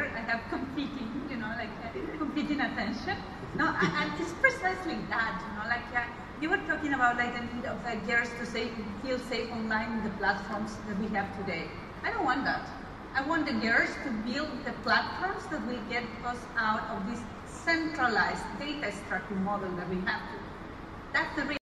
here. I have competing, competing attention. No, and it's precisely that, you were talking about the need of the girls to feel safe online in the platforms that we have today. I don't want that. I want the girls to build the platforms that will get us out of this centralized data extracting model that we have today. That's the